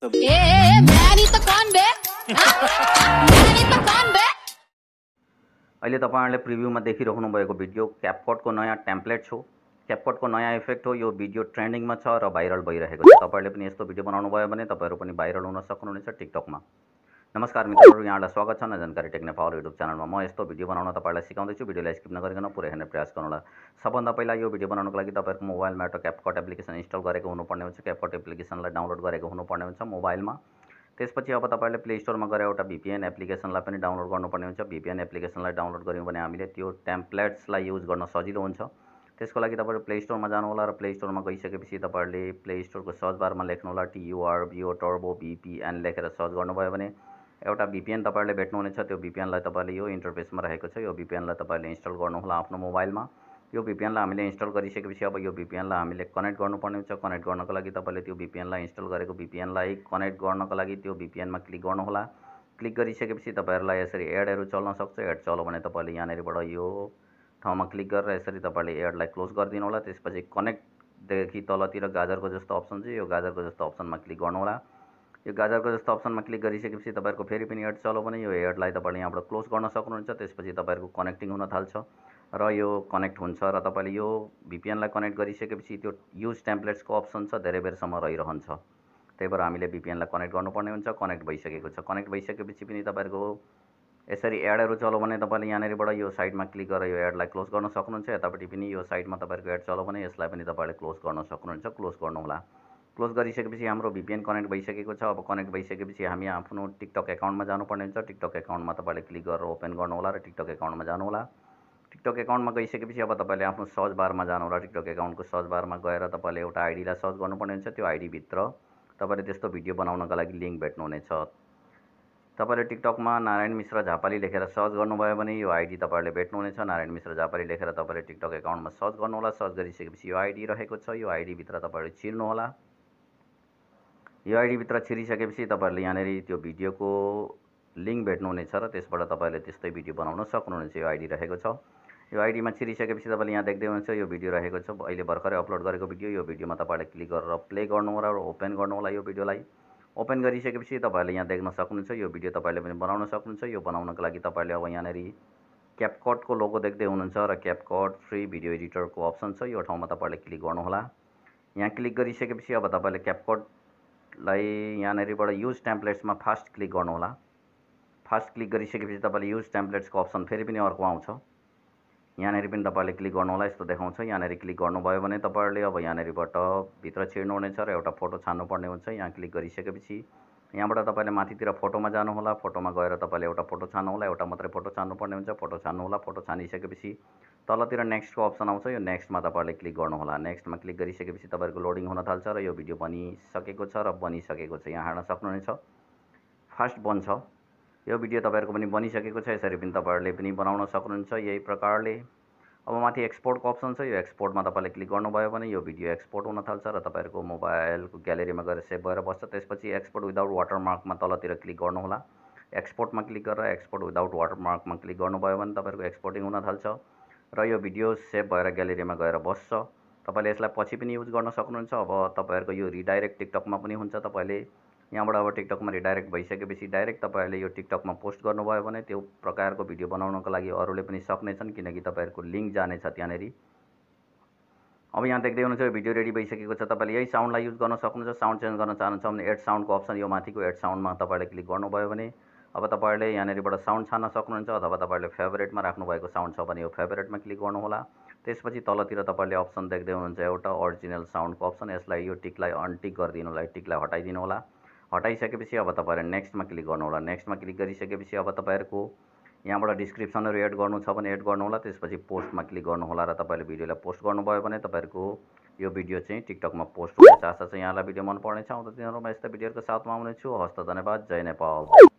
अहिले तपाईहरुले प्रिभ्यूमा देखिराख्नु भएको भिडियो क्यापकटको नयाँ टेम्प्लेट हो। क्यापकटको नयाँ इफेक्ट हो। यो भिडियो ट्रेन्डिङमा छ र भाइरल भइरहेको छ। तपाईहरुले पनि यस्तो भिडियो बनाउनु भयो भने तपाईहरु पनि भाइरल हुन सक्नुहुनेछ टिकटकमा। नमस्कार मित्रहरु, यहाँलाई स्वागत छ जानकारी टेक्नेपाल युट्युब च्यानलमा। म यस्तो भिडियो बनाउन तपाईलाई सिकाउँदै छु। भिडियोलाई स्किप नगरिकन पुरै हेर्ने प्रयास गर्नुहोला। सबभन्दा पहिला यो भिडियो बनाउनको लागि तपाईहरुको मोबाइलमा एउटा क्यापकट एप्लिकेसन इन्स्टल गरेको हुनुपर्ने हुन्छ। क्यापकट एप्लिकेसनलाई डाउनलोड गरेको हुनुपर्ने हुन्छ मोबाइलमा। त्यसपछि अब तपाईले प्ले स्टोरमा गएर एउटा VPN एप्लिकेसनलाई पनि डाउनलोड गर्नुपर्ने हुन्छ। VPN एप्लिकेसनलाई डाउनलोड गर्यौं भने हामीले त्यो टेम्प्लेट्सलाई युज गर्न सजिलो हुन्छ। त्यसको लागि तपाईहरु प्ले स्टोरमा जानु होला र प्ले स्टोरमा गइसकेपछि तपाईहरुले प्ले स्टोरको सर्च बारमा लेख्नु होला TURBO टर्बो VPN लेखेर सर्च गर्नुभयो भने एउटा VPN तपाईहरुले भेट्नुहुनेछ। त्यो VPN लाई तपाईले यो इन्टरफेसमा रहेको छ। यो VPN लाई तपाईले इन्स्टल गर्नु होला आफ्नो मोबाइलमा। यो VPN लाई हामीले इन्स्टल गरिसकेपछि अब यो VPN लाई हामीले कनेक्ट गर्नुपर्ने हुन्छ। कनेक्ट गर्नको लागि तपाईले त्यो VPN लाई इन्स्टल गरेको VPN लाई कनेक्ट गर्नको लागि त्यो VPN मा क्लिक गर्नु होला। क्लिक गरिसकेपछि तपाईहरुलाई यसरी एडहरु चल्न सक्छ। एड चल्यो भने तपाईले यहाँनेरिबाट यो ठाउँमा क्लिक गरेर यसरी तपाईले एडलाई क्लोज गरिदिनु होला। त्यसपछि कनेक्ट देखि तलतिर गाजरको जस्तो अप्सन छ। यो गाजरको जस्तो अप्सनमा क्लिक गर्नु होला। यो गाजरको जस्तो अप्सनमा क्लिक गरिसकेपछि तपाईहरुको फेरि पनि एड चल्यो भने यो एडलाई तपाईले यहाँबाट क्लोज गर्न सक्नुहुन्छ। त्यसपछि तपाईहरुको कनेक्टिङ हुन थाल्छ र यो कनेक्ट हुन्छ र तपाईले यो VPN लाई कनेक्ट गरिसकेपछि त्यो युज टेम्प्लेट्सको अप्सन छ धेरै बेरसम्म रहिरहन्छ। त्यही भएर हामीले VPN लाई कनेक्ट गर्नुपर्ने हुन्छ। कनेक्ट भइसकेको छ। कनेक्ट भइसकेपछि पनि तपाईहरुको यसरी एडहरु चल्यो भने तपाईले यहाँनेरिबाट यो साइडमा क्लिक गरेर यो एडलाई क्लोज गर्न सक्नुहुन्छ। यतापटि पनि यो साइडमा तपाईहरुको एड चल्यो भने यसलाई पनि तपाईले क्लोज गर्न सक्नुहुन्छ। क्लोज गर्नु होला। क्लोज गरिसकेपछि हाम्रो VPN कनेक्ट भइसकेको छ। अब कनेक्ट भइसकेपछि हामी आफ्नो टिकटक एकाउन्टमा जानुपर्ने हुन्छ। टिकटक एकाउन्टमा तपाईले क्लिक गरेर ओपन गर्नु होला र टिकटक एकाउन्टमा जानु होला। टिकटक एकाउन्टमा गइसकेपछि अब तपाईले आफ्नो सर्च बारमा जानु होला। टिकटक एकाउन्टको सर्च बारमा गएर तपाईले एउटा आइडीलाई सर्च गर्नुपर्ने हुन्छ। त्यो आइडी भित्र तपाईले त्यस्तो भिडियो बनाउनका लागि लिंक भेट्नुहुनेछ। तपाईले टिकटकमा नारायण मिश्र झापाली लेखेर सर्च गर्नुभयो भने यो आइडी तपाईहरुले भेट्नुहुनेछ। नारायण मिश्र झापाली लेखेर तपाईले टिकटक एकाउन्टमा सर्च गर्नु होला। सर्च गरिसकेपछि यो आइडी रहेको छ। यो आइडी भित्र तपाईहरुले छिर्नु होला। यो आइडी भित्र छिरिसकेपछि तपाईहरुले यहाँनेरि त्यो भिडियोको लिंक भेट्नुहुनेछ र त्यसबाट तपाईले त्यस्तै भिडियो बनाउन सक्नुहुनेछ। यो आइडी रहेको छ। यो आइडीमा छिरिसकेपछि तपाईले यहाँ देख्दै हुनुहुन्छ यो भिडियो रहेको छ। अहिले भर्खरै अपलोड गरेको भिडियो। यो भिडियोमा तपाईले क्लिक गरेर प्ले गर्नु होला र ओपन गर्नु होला। यो भिडियोलाई ओपन गरिसकेपछि तपाईले यहाँ देख्न सक्नुहुन्छ यो भिडियो तपाईले पनि बनाउन सक्नुहुन्छ। यो बनाउनको लागि तपाईले अब यहाँनेरि क्यापकटको लोगो देख्दै हुनुहुन्छ र क्यापकट फ्री भिडियो एडिटरको अप्सन छ। यो ठाउँमा तपाईले क्लिक गर्नु होला। यहाँ क्लिक गरिसकेपछि अब तपाईले क्यापकटलाई यहाँनेरिबाट युज टेम्प्लेट्समा फास्ट क्लिक गर्नु होला। फास्ट क्लिक गरिसकेपछि तपाईले युज टेम्प्लेट्सको अप्सन फेरि पनि अर्को आउँछ। यहाँनेरि पनि तपाईले क्लिक गर्नु होला। यस्तो देखाउँछ। यहाँनेरि क्लिक गर्नुभयो भने तपाईहरुले अब यहाँनेरिबाट भित्र छिर्नु हुनेछ र एउटा फोटो छान्नु पर्ने हुन्छ। यहाँ क्लिक गरिसकेपछि यहाँबाट तपाईले माथितिर फोटोमा जानु होला। फोटोमा गएर तपाईले एउटा फोटो छान्नु होला। एउटा मात्रै फोटो छान्नु पर्ने हुन्छ। फोटो छान्नु होला। फोटो छानिसकेपछि तलतिर नेक्स्टको अप्सन आउँछ। यो नेक्स्टमा तपाईले क्लिक गर्नु होला। नेक्स्टमा क्लिक गरिसकेपछि तपाईहरुको लोडिङ हुन थाल्छ र यो भिडियो बनिसकेको छ र बनिसकेको छ। यहाँ हेर्न सक्नुहुनेछ फास्ट बन्छ। यो भिडियो तपाईहरुको पनि बनिसकेको छ। यसरी पनि तपाईहरुले पनि बनाउन सक्नुहुन्छ यही प्रकारले। अब माथि एक्सपोर्टको अप्सन छ। यो एक्सपोर्टमा तपाईले क्लिक गर्नुभयो भने यो भिडियो एक्सपोर्ट हुन थाल्छ र तपाईहरुको मोबाइलको ग्यालेरीमा गएर सेभ भएर बस्छ। त्यसपछि एक्सपोर्ट विदाउट वाटरमार्कमा तलतिर क्लिक गर्नु होला। एक्सपोर्टमा क्लिक गरेर एक्सपोर्ट विदाउट वाटरमार्कमा क्लिक गर्नुभयो भने तपाईहरुको एक्सपोर्टिङ हुन थाल्छ र यो भिडियो सेभ भएर ग्यालेरीमा गएर बस्छ। तपाईले यसलाई पछि पनि युज गर्न सक्नुहुन्छ। अब तपाईहरुको यो रिडाइरेक्ट टिकटकमा पनि हुन्छ। तपाईले यहाँबाट अब टिकटकमा रिडाइरेक्ट भइसकेपछि डाइरेक्ट तपाईहरुले यो टिकटकमा पोस्ट गर्नुभयो भने त्यो प्रकारको भिडियो बनाउनको लागि अरूले पनि सक्नेछन् किनकि तपाईहरुको लिंक जानेछ त्यहाँनेरि। अब यहाँ देख्दै हुनुहुन्छ यो भिडियो रेडी भइसकेको छ। तपाईले यही साउन्डलाई युज गर्न सक्नुहुन्छ। साउन्ड चेन्ज गर्न चाहनुहुन्छ भने एड साउन्डको अप्सन यो माथिको एड साउन्डमा तपाईले क्लिक गर्नुभयो भने अब तपाईहरुले यहाँनेरिबाट साउन्ड छान्न सक्नुहुन्छ। अथवा तपाईहरुले फेभरेटमा राख्नु भएको साउन्ड छ भने यो फेभरेटमा क्लिक गर्नु होला। त्यसपछि तलतिर तपाईले अप्सन देख्दै हुनुहुन्छ एउटा ओरिजिनल साउन्डको अप्सन। यसलाई यो टिकलाई अनटिक गरिदिनु होला। टिकलाई हटाइदिनु होला। हटाइसकेपछि अब तपाईहरुले नेक्स्टमा क्लिक गर्नु होला। नेक्स्टमा क्लिक गरिसकेपछि अब तपाईहरुको यहाँबाट डिस्क्रिप्सनहरु एड गर्नु छ भने एड गर्नु होला। त्यसपछि पोस्टमा क्लिक गर्नु होला र तपाईले भिडियोलाई पोस्ट गर्नुभयो भने तपाईहरुको यो भिडियो चाहिँ टिकटकमा पोस्ट हुनेछ। आशा छ यहाँलाई भिडियो मन पर्नेछ। आउँदो दिनहरुमा यस्ता भिडियोहरुको साथमा आउने छु। हस्त धन्यवाद। जय नेपाल।